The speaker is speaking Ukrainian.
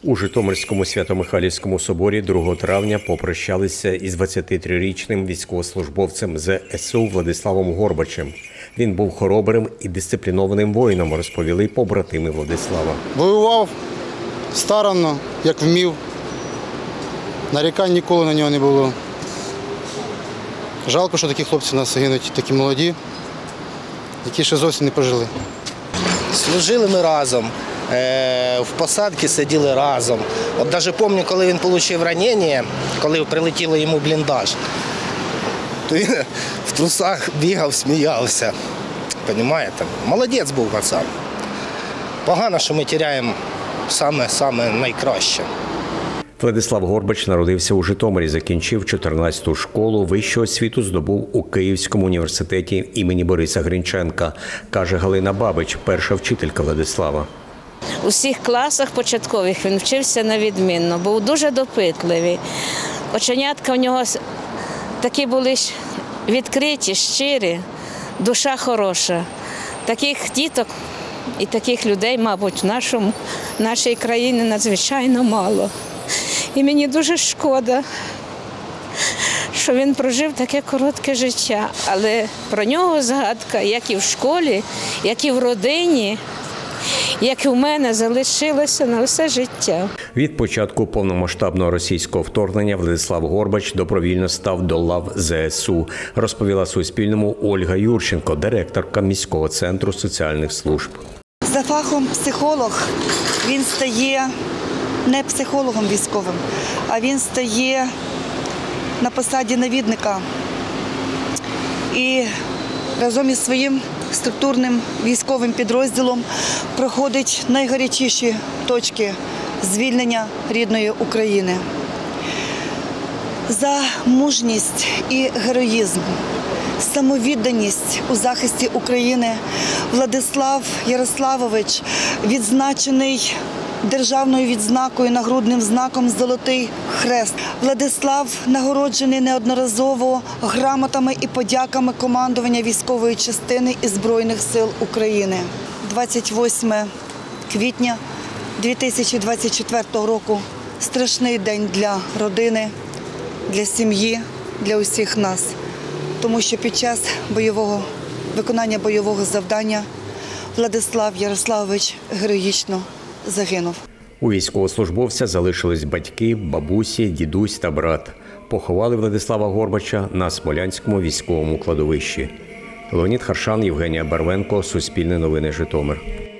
У Житомирському Свято-Михайлівському соборі 2 травня попрощалися із 23-річним військовослужбовцем ЗСУ Владиславом Горбачем. Він був хоробрим і дисциплінованим воїном, розповіли побратими Владислава. Воював старанно, як вмів. Нарікань ніколи на нього не було. Жалко, що такі хлопці у нас гинуть, такі молоді, які ще зовсім не пожили. Служили ми разом, в посадці сиділи разом. От навіть пам'ятаю, коли він отримав ранення, коли прилетіло йому бліндаж, то він в трусах бігав, сміявся. Розумієте? Молодець був пацан. Погано, що ми втрачаємо саме найкраще. Владислав Горбач народився у Житомирі, закінчив 14-ту школу, вищу освіту здобув у Київському університеті імені Бориса Грінченка, каже Галина Бабич, перша вчителька Владислава. У всіх класах початкових він вчився на відмінно, був дуже допитливий. Оченятка в нього такі були відкриті, щирі, душа хороша. Таких діток і таких людей, мабуть, в нашій країні надзвичайно мало. І мені дуже шкода, що він прожив таке коротке життя. Але про нього згадка, як і в школі, як і в родині, як і в мене, залишилася на все життя. Від початку повномасштабного російського вторгнення Владислав Горбач добровільно став до лав ЗСУ, розповіла Суспільному Ольга Юрченко, директорка міського центру соціальних служб. За фахом психолог він стає не психологом військовим, а він стає на посаді навідника. І разом із своїм структурним військовим підрозділом проходить найгарячіші точки звільнення рідної України. За мужність і героїзм, самовідданість у захисті України Владислав Ярославович відзначений державною відзнакою, нагрудним знаком «Золотий хрест». Владислав нагороджений неодноразово грамотами і подяками командування військової частини і Збройних сил України. 28 квітня 2024 року – страшний день для родини, для сім'ї, для усіх нас. Тому що під час виконання бойового завдання Владислав Ярославович героїчно загинув. У військовослужбовця залишились батьки, бабусі, дідусь та брат. Поховали Владислава Горбача на Смолянському військовому кладовищі. Леонід Харшан, Євгенія Барвенко, Суспільне новини, Житомир.